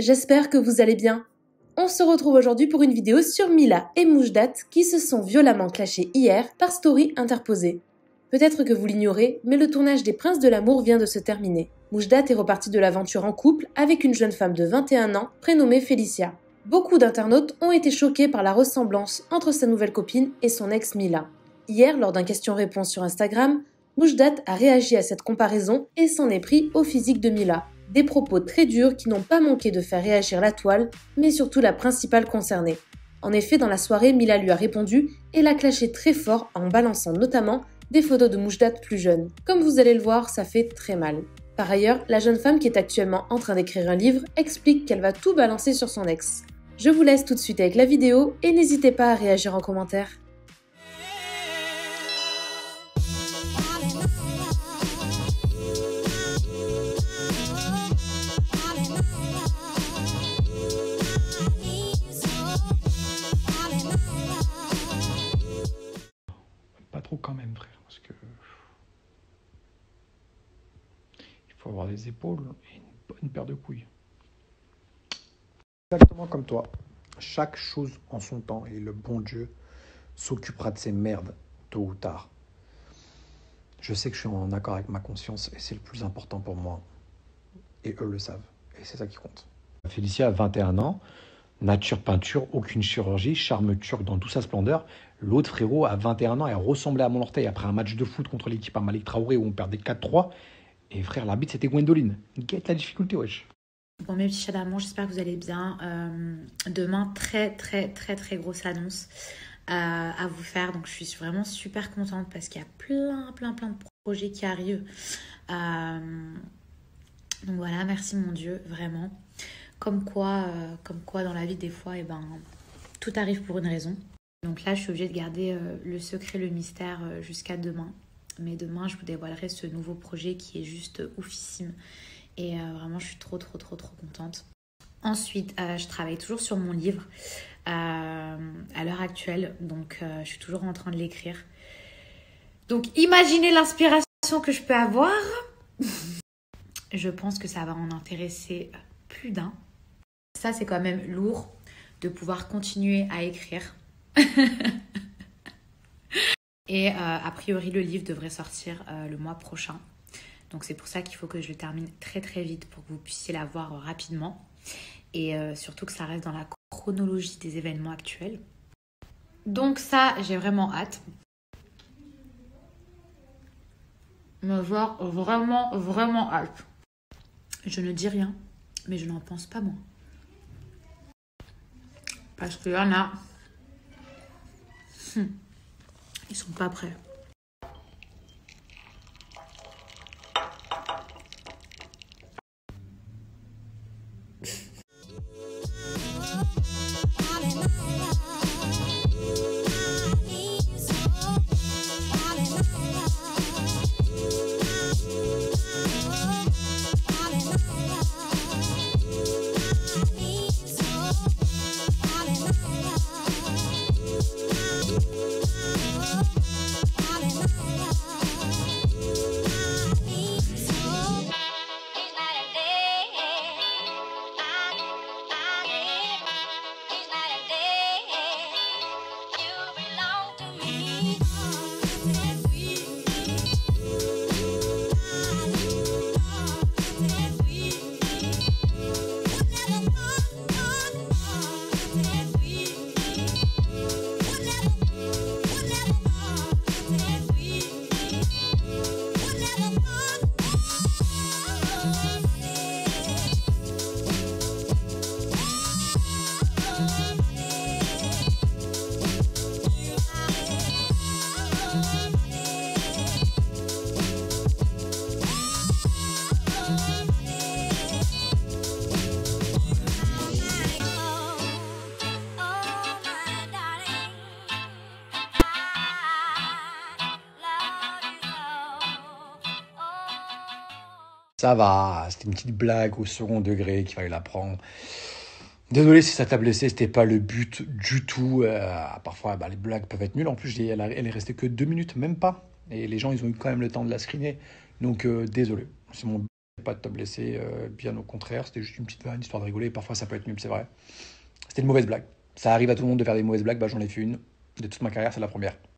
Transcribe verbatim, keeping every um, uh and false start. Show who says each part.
Speaker 1: j'espère que vous allez bien. On se retrouve aujourd'hui pour une vidéo sur Mila et Moujdat qui se sont violemment clashés hier par story interposée. Peut-être que vous l'ignorez, mais le tournage des Princes de l'amour vient de se terminer. Moujdat est reparti de l'aventure en couple avec une jeune femme de vingt et un ans prénommée Félicia. Beaucoup d'internautes ont été choqués par la ressemblance entre sa nouvelle copine et son ex Mila. Hier, lors d'un question-réponse sur Instagram, Moujdat a réagi à cette comparaison et s'en est pris au physique de Mila. Des propos très durs qui n'ont pas manqué de faire réagir la toile, mais surtout la principale concernée. En effet, dans la soirée, Mila lui a répondu et l'a clashé très fort en balançant notamment des photos de Moujdat plus jeune. Comme vous allez le voir, ça fait très mal. Par ailleurs, la jeune femme qui est actuellement en train d'écrire un livre explique qu'elle va tout balancer sur son ex. Je vous laisse tout de suite avec la vidéo et n'hésitez pas à réagir en commentaire.
Speaker 2: Pas trop quand même, frère, parce que il faut avoir des épaules et une bonne paire de couilles. Exactement comme toi, chaque chose en son temps et le bon Dieu s'occupera de ces merdes tôt ou tard. Je sais que je suis en accord avec ma conscience et c'est le plus important pour moi. Et eux le savent. Et c'est ça qui compte. Félicia a vingt et un ans, nature peinture, aucune chirurgie, charme turc dans toute sa splendeur. L'autre frérot a vingt et un ans et ressemblait à mon orteil après un match de foot contre l'équipe à Malik Traoré où on perdait quatre trois. Et frère, l'arbitre c'était Gwendoline. Guette la difficulté, wesh.
Speaker 3: Bon mes petits chats d'amour, j'espère que vous allez bien. Euh, demain, très très très très grosse annonce euh, à vous faire. Donc je suis vraiment super contente parce qu'il y a plein plein plein de projets qui arrivent. Euh, donc voilà, merci mon Dieu, vraiment. Comme quoi, euh, comme quoi dans la vie des fois, eh ben, tout arrive pour une raison. Donc là, je suis obligée de garder euh, le secret, le mystère euh, jusqu'à demain. Mais demain, je vous dévoilerai ce nouveau projet qui est juste oufissime. Et euh, vraiment, je suis trop, trop, trop, trop contente. Ensuite, euh, je travaille toujours sur mon livre euh, à l'heure actuelle. Donc, euh, je suis toujours en train de l'écrire. Donc, imaginez l'inspiration que je peux avoir. Je pense que ça va en intéresser plus d'un. Ça, c'est quand même lourd de pouvoir continuer à écrire. Et euh, a priori, le livre devrait sortir euh, le mois prochain. Donc c'est pour ça qu'il faut que je le termine très très vite pour que vous puissiez la voir euh, rapidement. Et euh, surtout que ça reste dans la chronologie des événements actuels. Donc ça, j'ai vraiment hâte. Me voir vraiment, vraiment hâte. Je ne dis rien, mais je n'en pense pas moins. Parce qu'il y en a... Hmm. Ils sont pas prêts.
Speaker 2: Ça va, c'était une petite blague au second degré qu'il fallait la prendre. Désolé si ça t'a blessé, c'était pas le but du tout. Euh, parfois, bah, les blagues peuvent être nulles. En plus, elle, a, elle est restée que deux minutes, même pas. Et les gens, ils ont eu quand même le temps de la screener. Donc, euh, désolé. C'est mon pas de te blesser, euh, bien au contraire, c'était juste une petite vanne, histoire de rigoler, parfois ça peut être nul, c'est vrai. C'était une mauvaise blague. Ça arrive à tout le monde de faire des mauvaises blagues, bah j'en ai fait une. De toute ma carrière, c'est la première.